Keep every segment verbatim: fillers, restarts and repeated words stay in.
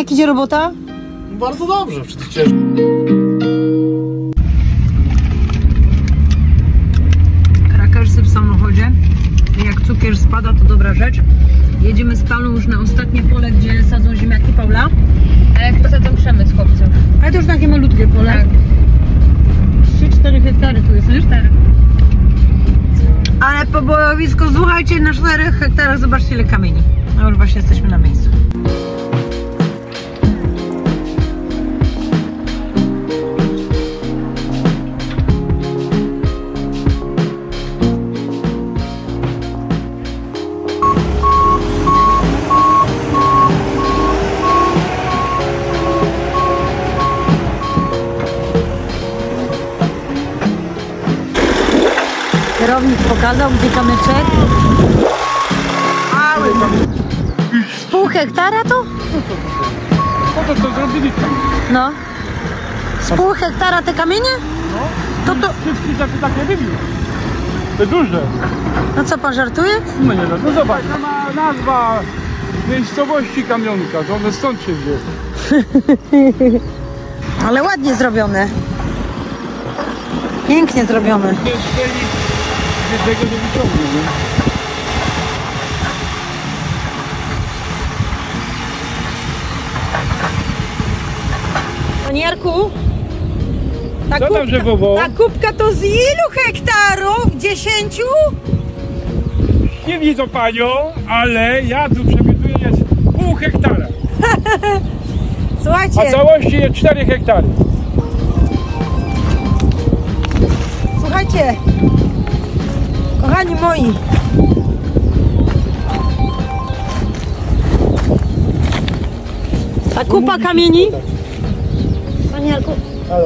Jak idzie robota? Bardzo dobrze, przecież. Krakersy w samochodzie. Jak cukier spada, to dobra rzecz. Jedziemy z Paulą już na ostatnie pole, gdzie sadzą ziemniaki, Paula. A jak poza tym przemysł, chłopców? Ale to już takie malutkie pole. Tak. trzy cztery hektary tu jest, nie? Cztery. Ale po bojowisku, słuchajcie, na czterech hektarach zobaczcie ile kamieni. No już właśnie jesteśmy na miejscu. Kierownik pokazał, gdzie kamyczek. Mały. Z pół hektara to? Po to co zrobili tam? No. Z pół hektara te kamienie? No. To to... Wszystkie takie, takie wybił. Te duże. No co, pan żartuje? No nie wiem, no zobacz, to ma nazwa miejscowości Kamionka, to one stąd się wzięły. Ale ładnie zrobione. Pięknie zrobione. Jednego nie wyciągnie, nie? Panie Jarku, ta, Co tam, że wowo? ta kubka to z ilu hektarów? Dziesięciu? Nie widzę panią, ale ja tu przewiduję jest pół hektara. Słuchajcie. A całości jest cztery hektary. Słuchajcie, kochani moi, ta kupa kamieni, panie Jarku, Halo.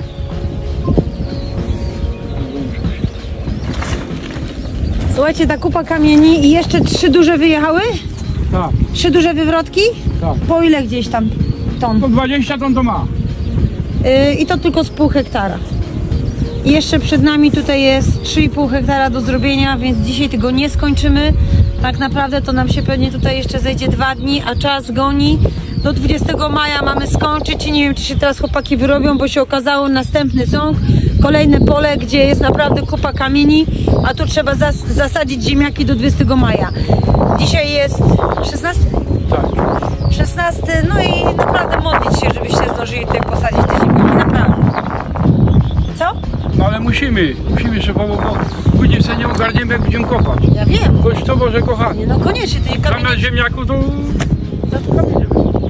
słuchajcie, ta kupa kamieni i jeszcze trzy duże wyjechały? Tak, Trzy duże wywrotki? tak. Po ile gdzieś tam ton? To dwadzieścia ton to ma. Yy, I to tylko z pół hektara. I jeszcze przed nami tutaj jest trzy i pół hektara do zrobienia, więc dzisiaj tego nie skończymy. Tak naprawdę to nam się pewnie tutaj jeszcze zejdzie dwa dni, a czas goni. Do dwudziestego maja mamy skończyć i nie wiem, czy się teraz chłopaki wyrobią, bo się okazało następny ząg, kolejne pole, gdzie jest naprawdę kupa kamieni, a tu trzeba zas zasadzić ziemniaki do dwudziestego maja. Dzisiaj jest szesnasty? Tak. szesnasty, no i naprawdę modlić się, żebyście zdążyli tutaj posadzić te ziemniaki, naprawdę. Co? No ale musimy, musimy szefowo, bo później sobie nie ogarniemy, jak będziemy kopać. Ja wiem. Kosztowo, że kochani. Nie, no koniecznie, tej kamienie... Zamiast ziemniaku to... za to kamienie.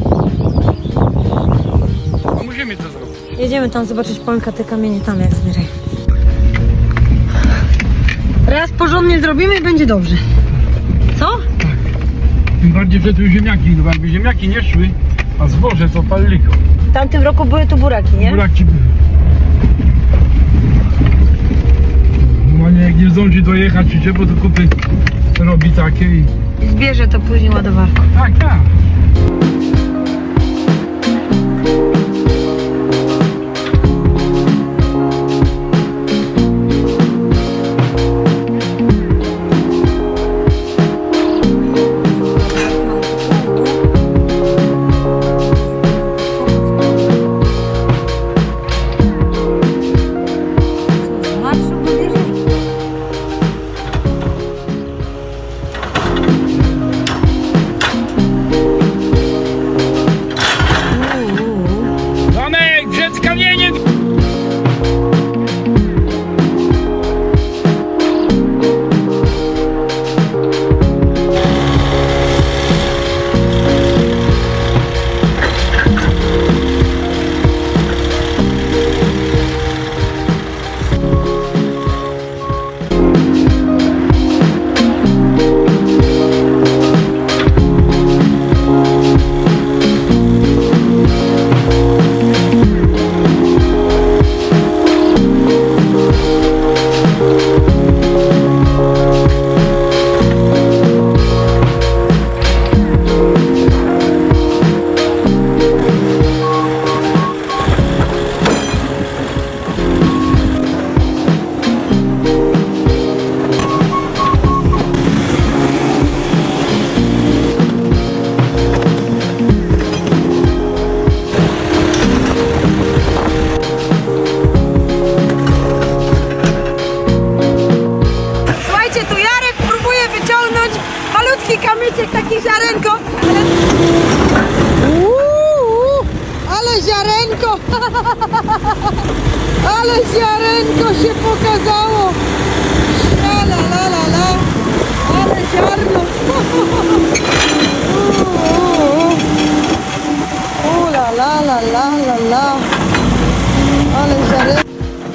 A musimy to zrobić. Jedziemy tam zobaczyć Polka, te kamienie tam jak zbieraj. Raz porządnie zrobimy i będzie dobrze. Co? Tak. Tym bardziej, że tu ziemniaki, no jakby ziemniaki nie szły, a zboże to palliko. W tamtym roku były tu buraki, nie? Buraki były. No nie, jak nie zdąży dojechać, czy bo to kupy robi takie i... I zbierze to później ładowarką. Tak, tak. Ale ziarenko się pokazało. La la la la la. Ale ziarno. U la la la la la la. Ale ziarenko.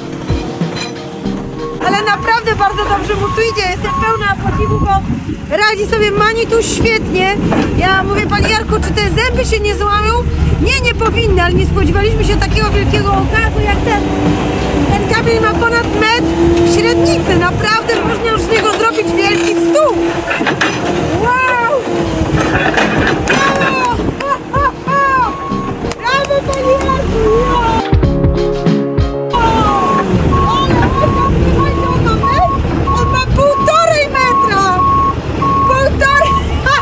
Ale naprawdę bardzo dobrze mu tu idzie. Jestem pełna podziwu, bo radzi sobie Manitu świetnie. Ja mówię, panie Jarku, czy te zęby się nie złamią? Nie, nie powinny, ale nie spodziewaliśmy się takiego wielkiego okazu jak ten. Ten kamień ma ponad metr średnicy. Naprawdę można już z niego zrobić wielki stół. Wow! Brawo! Ha, ha, ha! Brawo, panie Jarku! Wow! Półtorej metra! Półtorej!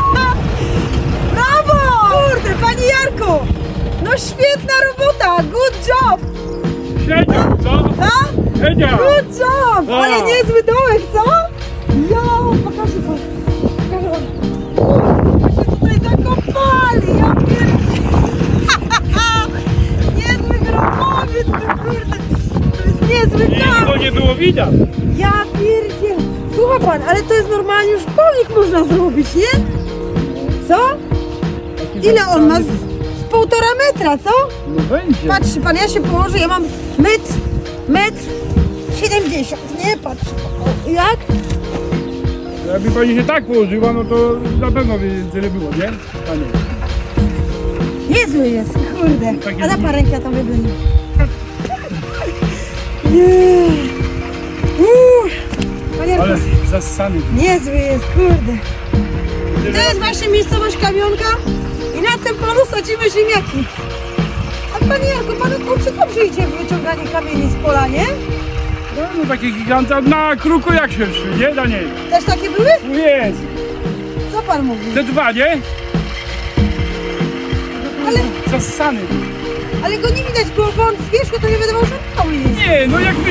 Brawo! Kurde, panie Jarku! No świetna robota! Good job! Siedział, co? Co? Siedział! Good job! O. Ale niezły dołek, co? Jo, pokażę wam. Pokażę wam. Kurde, się tutaj zakopali! Ja pierdolę! Niezły grobowiec, ty kurde! To jest niezły Nic kamień! go nie było widać. Ja pierdzielę. Słucha pan, ale to jest normalnie już pomnik można zrobić, nie? Co? Ile on ma? Z, z półtora metra, co? No będzie. Patrzy pan, ja się położę, ja mam metr, metr siedemdziesiąt, nie? Patrz. O, jak? Jakby pani się tak położyła, no to na pewno by tyle było, nie? Panie. Niezły jest, kurde. Taki A da duży. pan rękę tam wygląda. Nie. Uuu. Panie Jarku, Ale zassany. niezły jest, kurde. To jest właśnie miejscowość Kamionka i na tym polu sadzimy ziemniaki. A panie Jarku, panu kurczę dobrze idzie w wyciąganie kamieni z pola, nie? No, no takie giganta na kruku jak się szły, nie? Daniel? Też takie były? No jest. Co pan mówi? Te dwa, nie? Ale, Zassany. ale go nie widać, bo bo on z wierzchu to nie wydawał, że mały jest. Nie, no jak wy...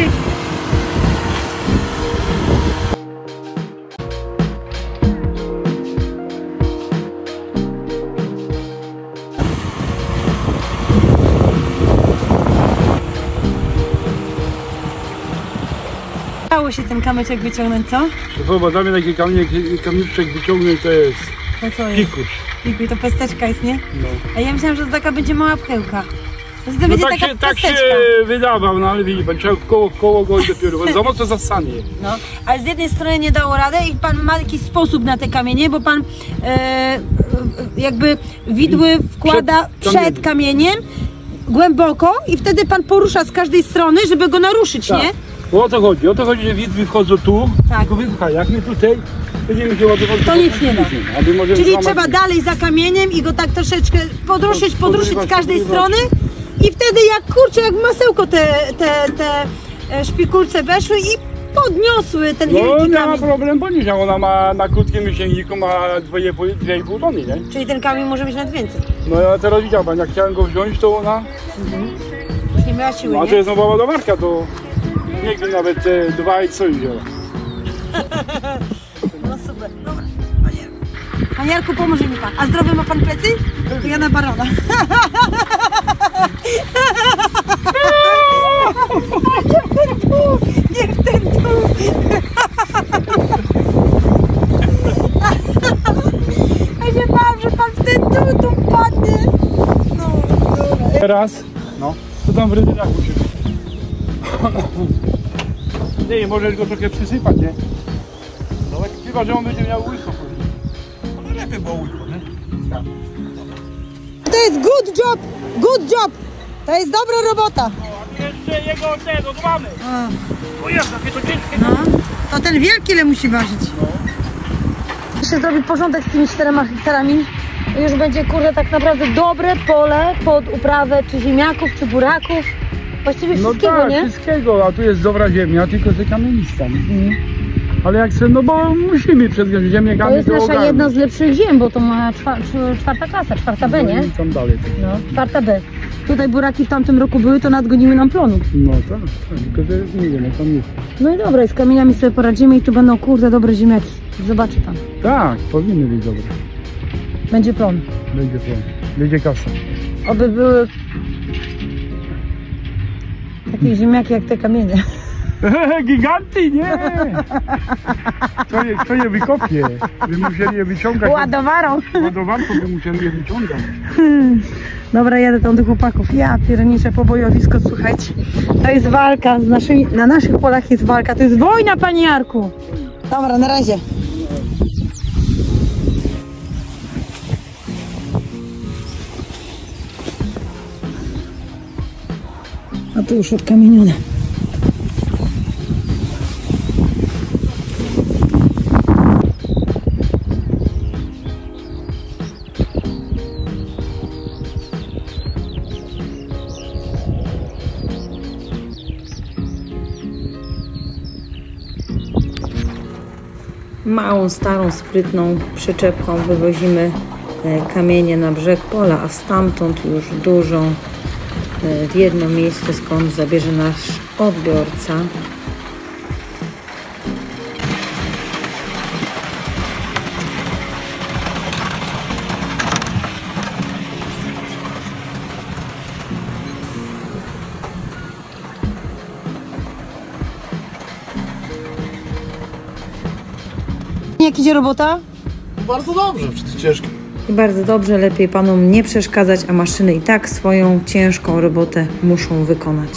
Dało się ten kamyczek wyciągnąć, co? Zobacz, tam taki kamień, kamieniczek wyciągnąć to jest To co jest? pikuś. Pikuj, to pesteczka jest, nie? No. A ja myślałam, że to taka będzie mała pchełka. To, to No będzie tak taka się, tak się pesteczka. wydawał, no ale widzi pan, trzeba koło, koło go i dopiero, bo za mocno zassany jest. No, ale z jednej strony nie dało radę i pan ma jakiś sposób na te kamienie, bo pan e, jakby widły wkłada Przed przed kamieniem głęboko i wtedy pan porusza z każdej strony, żeby go naruszyć, Tak. nie? Bo o to chodzi, o to chodzi, że widły wchodzą tu, Tak. tylko wypchaj, jak my tutaj będziemy się ładować, To nic nie da. Aby może Czyli złamać- trzeba dalej za kamieniem i go tak troszeczkę podruszyć, Pod- podruszyć z podrywać, każdej podrywać. strony i wtedy jak kurczę, jak masełko te, te, te e, szpikulce weszły i podniosły ten No wielki nie ma kamień. problemu, bo nie, ona ma na krótkim myślniku ma dwie i pół tony, nie? Czyli ten kamień może być nawet więcej. No ja teraz widział pan, jak chciałem go wziąć, to ona, Nie miała siły, no, a nie? to jest nowa ładowarka, to nie wiem nawet te dwa i co wzięła. No super. No, panie, panie Jarku, pomoże mi pan. A zdrowe ma pan plecy? To ja na barona. Niech ten tu! Niech ten tu! Ja się bałam, że pan w ten tu, tu padnie. No, dobra. Teraz, no, to tam w rydynaku się. Nie, możesz go trochę przysypać, nie? No tak chyba, że on będzie miał łyso później. No lepiej było łyso, nie? Tak. To jest good job! Good job! To jest dobra robota. A tu jeszcze jego ten, odłamy. A, O jest, jakie to ciężkie. no. To ten wielki ile musi ważyć? Jeszcze zrobić porządek z tymi czterema hektarami. Już będzie, kurde, tak naprawdę dobre pole pod uprawę czy ziemniaków, czy buraków. Właściwie No wszystkiego, tak, nie? wszystkiego, a tu jest dobra ziemia, tylko że kamienista. Mhm. Ale jak chcę, no bo musimy przed ziemię To jest nasza jedna z lepszych ziem, bo to ma czwa, cz- czwarta klasa, czwarta B, nie? No i tam dalej. Tak. No, czwarta B. Tutaj buraki w tamtym roku były, to nadgoniły nam plonu. No tak, tak, tylko że nie wiem, jak tam jest. No i dobra, i z kamieniami sobie poradzimy i tu będą, kurde, dobre ziemniaki. Zobaczy pan. Tak, powinny być dobre. Będzie plon. Będzie plan, będzie kasa. Oby były Takie ziemniaki jak te kamienie. Giganty, nie! Kto je, kto je wykopie? By musieli je wyciągać. Ładowarą. Ładowarką by musieli je wyciągać. Dobra, jadę tam do chłopaków. Ja pierniczę pobojowisko, słuchajcie. To jest walka z naszymi, na naszych polach jest walka. To jest wojna, panie Jarku. Dobra, na razie. A tu już odkamienione. Małą, starą, sprytną przyczepką wywozimy kamienie na brzeg pola, a stamtąd już dużą w jedno miejsce, skąd zabierze nasz odbiorca. Jak idzie robota? Bardzo dobrze, przecież ciężko. I bardzo dobrze, lepiej panom nie przeszkadzać, a maszyny i tak swoją ciężką robotę muszą wykonać.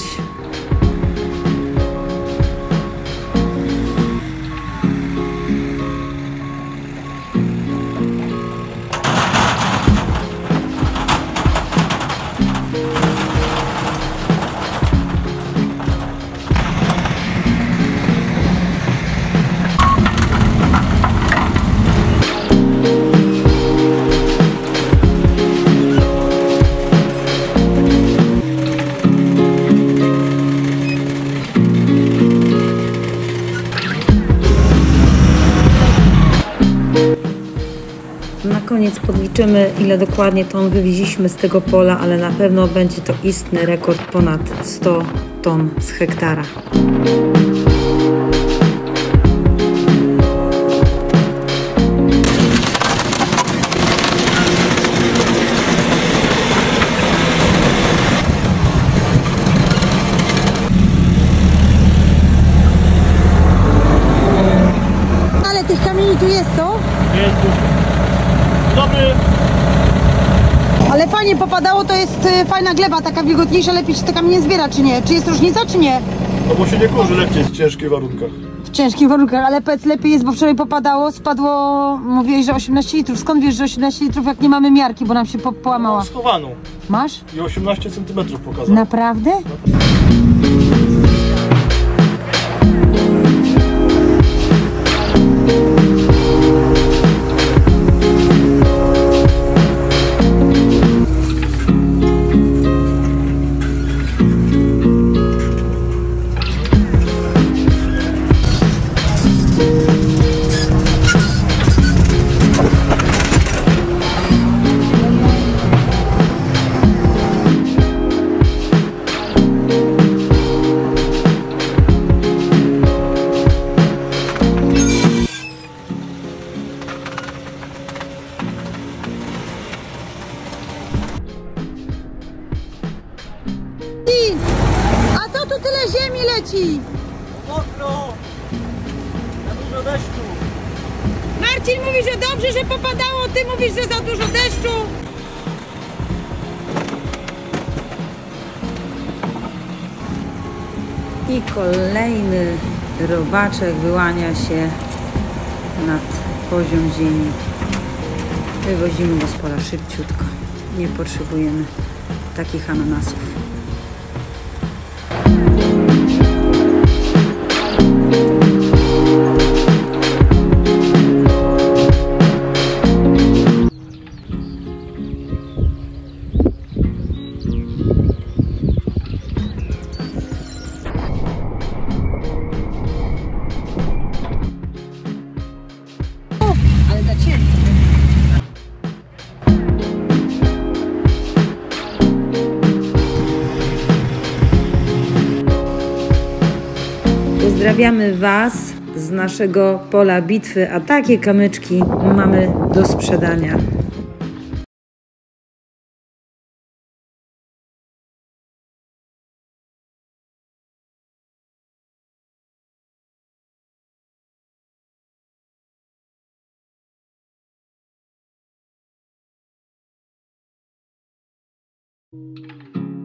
Na koniec podliczymy, ile dokładnie ton wywieźliśmy z tego pola, ale na pewno będzie to istny rekord, ponad sto ton z hektara. Ale tych kamieni tu jest, co? Jest dobry. Ale fajnie popadało, to jest y, fajna gleba, taka wilgotniejsza, lepiej się te kamienie zbiera, czy nie? Czy jest różnica, czy nie? No bo się nie kurzy lepiej w ciężkich warunkach. W ciężkich warunkach, ale powiedz, lepiej jest, bo wczoraj popadało, spadło, mówiłeś, że osiemnaście litrów. Skąd wiesz, że osiemnaście litrów, jak nie mamy miarki, bo nam się po połamała? Mam schowaną Masz? i osiemnaście centymetrów pokazał. Naprawdę? A co tu tyle ziemi leci? Mokro! Za dużo deszczu! Marcin mówi, że dobrze, że popadało, ty mówisz, że za dużo deszczu. I kolejny robaczek wyłania się nad poziom ziemi. Wywozimy go z pola szybciutko. Nie potrzebujemy takich ananasów. Ale zacięty. Pozdrawiamy Was z naszego pola bitwy, a takie kamyczki mamy do sprzedania. Thank